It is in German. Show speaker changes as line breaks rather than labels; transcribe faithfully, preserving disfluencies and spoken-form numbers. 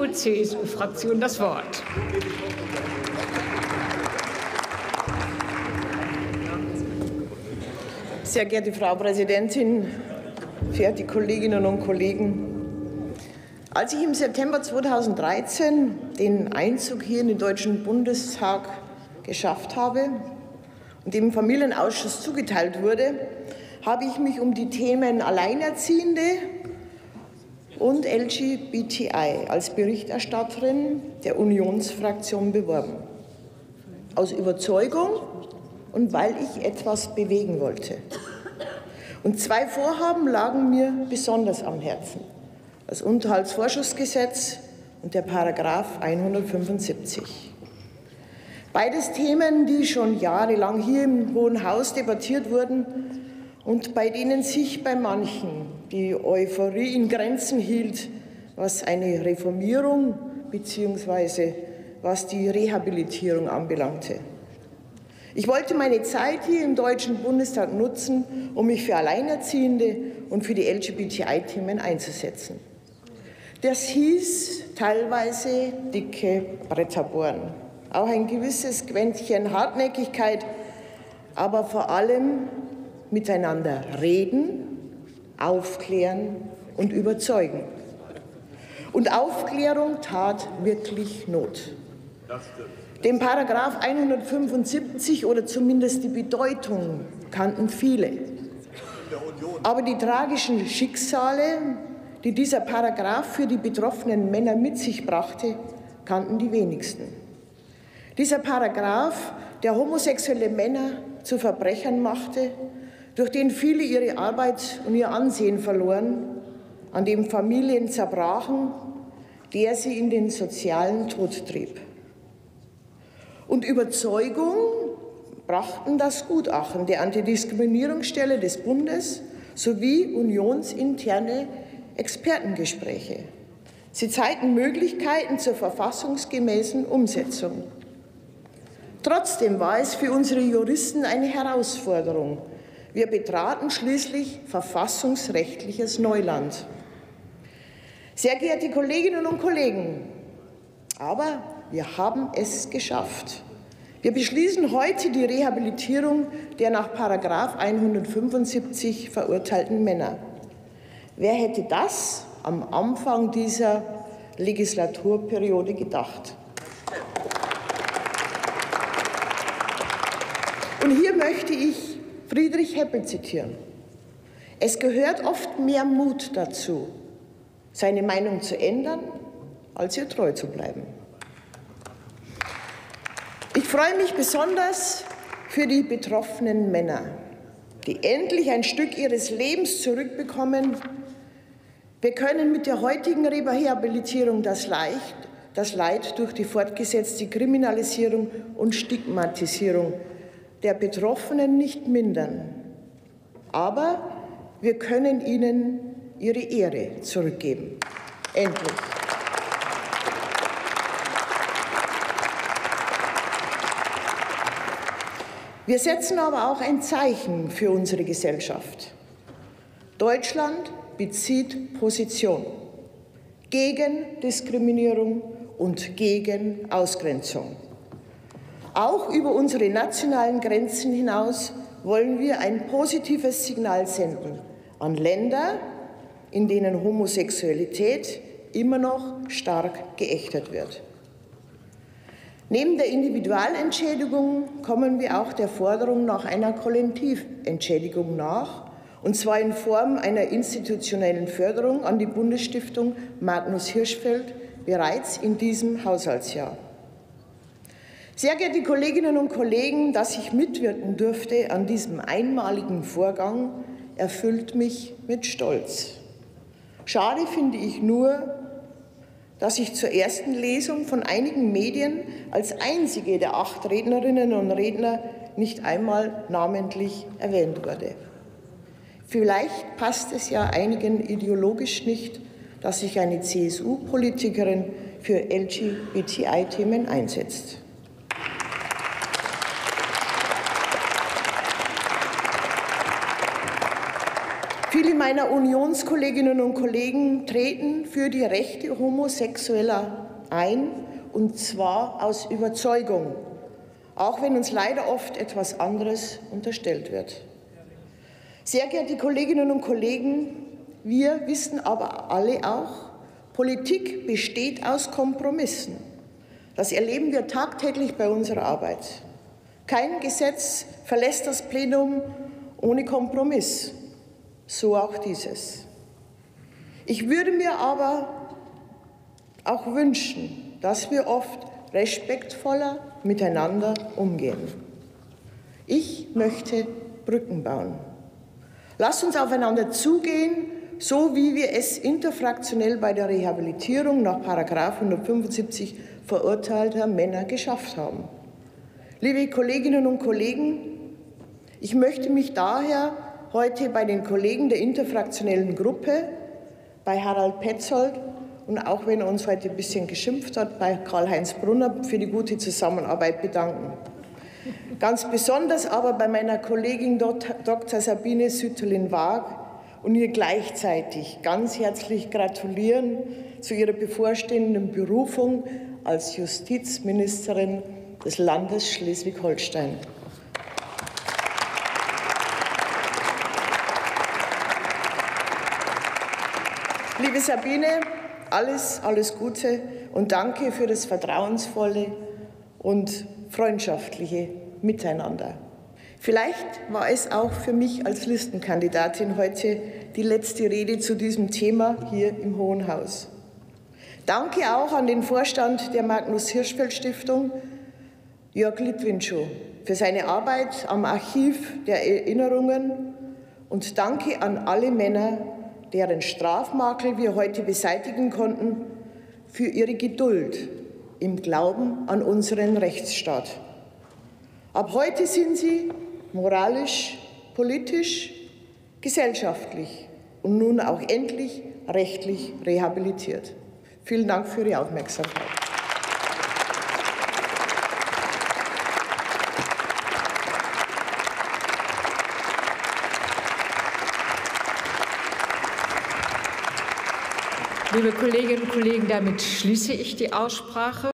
C S U-Fraktion das Wort.
Sehr geehrte Frau Präsidentin, verehrte Kolleginnen und Kollegen! Als ich im September zweitausenddreizehn den Einzug hier in den Deutschen Bundestag geschafft habe und dem Familienausschuss zugeteilt wurde, habe ich mich um die Themen Alleinerziehende und L G B T I als Berichterstatterin der Unionsfraktion beworben. Aus Überzeugung und weil ich etwas bewegen wollte. Und zwei Vorhaben lagen mir besonders am Herzen: das Unterhaltsvorschussgesetz und der Paragraph hundertfünfundsiebzig. Beides Themen, die schon jahrelang hier im Hohen Haus debattiert wurden und bei denen sich bei manchen die Euphorie in Grenzen hielt, was eine Reformierung bzw. was die Rehabilitierung anbelangte. Ich wollte meine Zeit hier im Deutschen Bundestag nutzen, um mich für Alleinerziehende und für die L G B T I-Themen einzusetzen. Das hieß teilweise dicke Bretter bohren, auch ein gewisses Quäntchen Hartnäckigkeit, aber vor allem miteinander reden, aufklären und überzeugen. Und Aufklärung tat wirklich Not. Den Paragraph hundertfünfundsiebzig oder zumindest die Bedeutung kannten viele. Aber die tragischen Schicksale, die dieser Paragraph für die betroffenen Männer mit sich brachte, kannten die wenigsten. Dieser Paragraph, der homosexuelle Männer zu Verbrechern machte, durch den viele ihre Arbeit und ihr Ansehen verloren, an dem Familien zerbrachen, der sie in den sozialen Tod trieb. Und Überzeugung brachten das Gutachten der Antidiskriminierungsstelle des Bundes sowie unionsinterne Expertengespräche. Sie zeigten Möglichkeiten zur verfassungsgemäßen Umsetzung. Trotzdem war es für unsere Juristen eine Herausforderung. Wir betraten schließlich verfassungsrechtliches Neuland. Sehr geehrte Kolleginnen und Kollegen, aber wir haben es geschafft. Wir beschließen heute die Rehabilitierung der nach Paragraph hundertfünfundsiebzig verurteilten Männer. Wer hätte das am Anfang dieser Legislaturperiode gedacht? Und hier möchte ich Friedrich Heppel zitieren. Es gehört oft mehr Mut dazu, seine Meinung zu ändern, als ihr treu zu bleiben. Ich freue mich besonders für die betroffenen Männer, die endlich ein Stück ihres Lebens zurückbekommen. Wir können mit der heutigen Rehabilitierung das Leid, das Leid durch die fortgesetzte Kriminalisierung und Stigmatisierung der Betroffenen nicht mindern. Aber wir können ihnen ihre Ehre zurückgeben. Endlich. Wir setzen aber auch ein Zeichen für unsere Gesellschaft. Deutschland bezieht Position gegen Diskriminierung und gegen Ausgrenzung. Auch über unsere nationalen Grenzen hinaus wollen wir ein positives Signal senden an Länder, in denen Homosexualität immer noch stark geächtet wird. Neben der Individualentschädigung kommen wir auch der Forderung nach einer Kollektiventschädigung nach, und zwar in Form einer institutionellen Förderung an die Bundesstiftung Magnus Hirschfeld bereits in diesem Haushaltsjahr. Sehr geehrte Kolleginnen und Kollegen, dass ich mitwirken durfte an diesem einmaligen Vorgang, erfüllt mich mit Stolz. Schade finde ich nur, dass ich zur ersten Lesung von einigen Medien als einzige der acht Rednerinnen und Redner nicht einmal namentlich erwähnt wurde. Vielleicht passt es ja einigen ideologisch nicht, dass sich eine C S U-Politikerin für L G B T I-Themen einsetzt. Viele meiner Unionskolleginnen und Kollegen treten für die Rechte Homosexueller ein, und zwar aus Überzeugung, auch wenn uns leider oft etwas anderes unterstellt wird. Sehr geehrte Kolleginnen und Kollegen, wir wissen aber alle auch, Politik besteht aus Kompromissen. Das erleben wir tagtäglich bei unserer Arbeit. Kein Gesetz verlässt das Plenum ohne Kompromiss, so auch dieses. Ich würde mir aber auch wünschen, dass wir oft respektvoller miteinander umgehen. Ich möchte Brücken bauen. Lasst uns aufeinander zugehen, so wie wir es interfraktionell bei der Rehabilitierung nach Paragraph hundertfünfundsiebzig verurteilter Männer geschafft haben. Liebe Kolleginnen und Kollegen, ich möchte mich daher heute bei den Kollegen der interfraktionellen Gruppe, bei Harald Petzold und auch wenn er uns heute ein bisschen geschimpft hat, bei Karl-Heinz Brunner für die gute Zusammenarbeit bedanken. Ganz besonders aber bei meiner Kollegin Doktor Sabine Sütterlin-Waag und ihr gleichzeitig ganz herzlich gratulieren zu ihrer bevorstehenden Berufung als Justizministerin des Landes Schleswig-Holstein. Liebe Sabine, alles, alles Gute und danke für das vertrauensvolle und freundschaftliche Miteinander. Vielleicht war es auch für mich als Listenkandidatin heute die letzte Rede zu diesem Thema hier im Hohen Haus. Danke auch an den Vorstand der Magnus-Hirschfeld-Stiftung, Jörg Litwintschow, für seine Arbeit am Archiv der Erinnerungen und danke an alle Männer, deren Strafmakel wir heute beseitigen konnten, für ihre Geduld im Glauben an unseren Rechtsstaat. Ab heute sind sie moralisch, politisch, gesellschaftlich und nun auch endlich rechtlich rehabilitiert. Vielen Dank für Ihre Aufmerksamkeit.
Liebe Kolleginnen und Kollegen, damit schließe ich die Aussprache.